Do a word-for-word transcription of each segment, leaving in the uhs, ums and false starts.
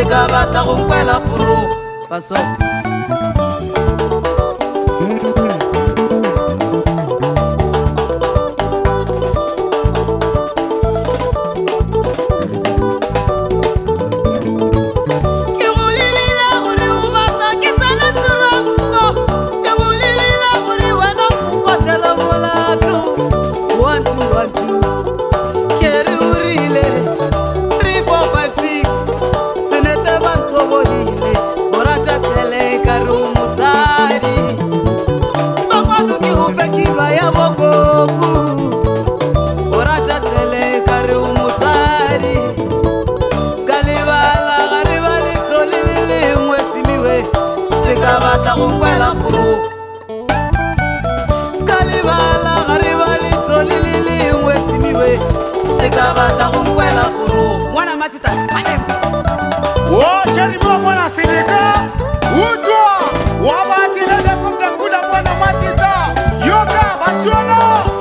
seka batla go nkwela porogo paso seka batla go nkwela porogo skalibala gariba litsoli le lengwe semiwe seka batla go nkwela porogo ngwana matsita wo jerimo mwana Seneca utwa wa batile le kumda kuda mwana matsita yoga batwana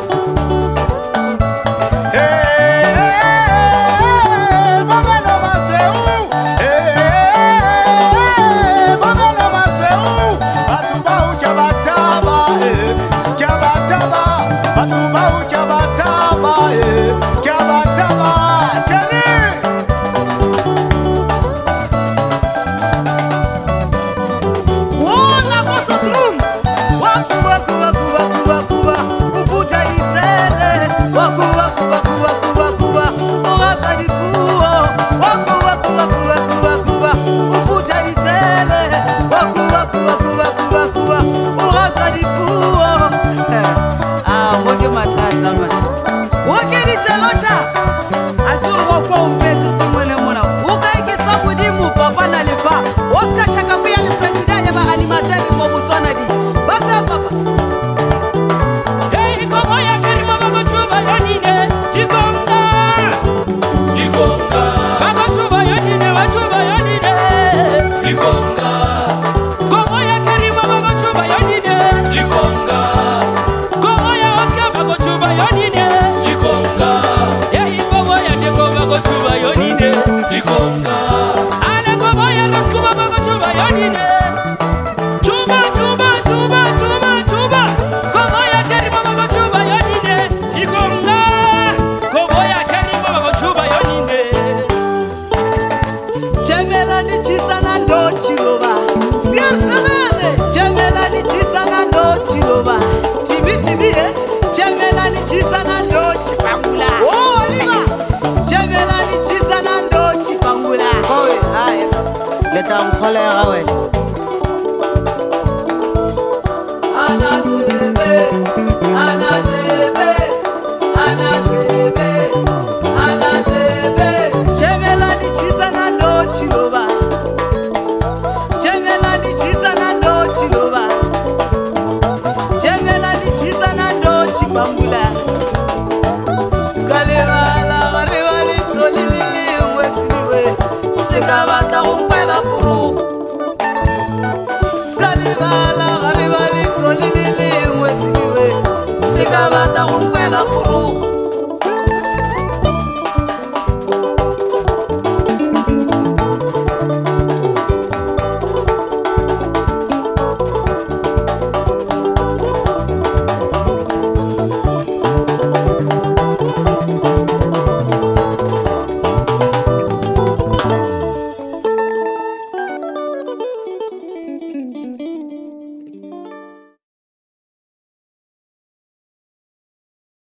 leta nkgolega wena anazebe anazebe anazebe anazebe chemelani chisa na ndo chiloba chemelani chisa na ndo chiloba chemelani chisa na ndo chipambula skalera la gareva litsoli lili mwesiwe sekaba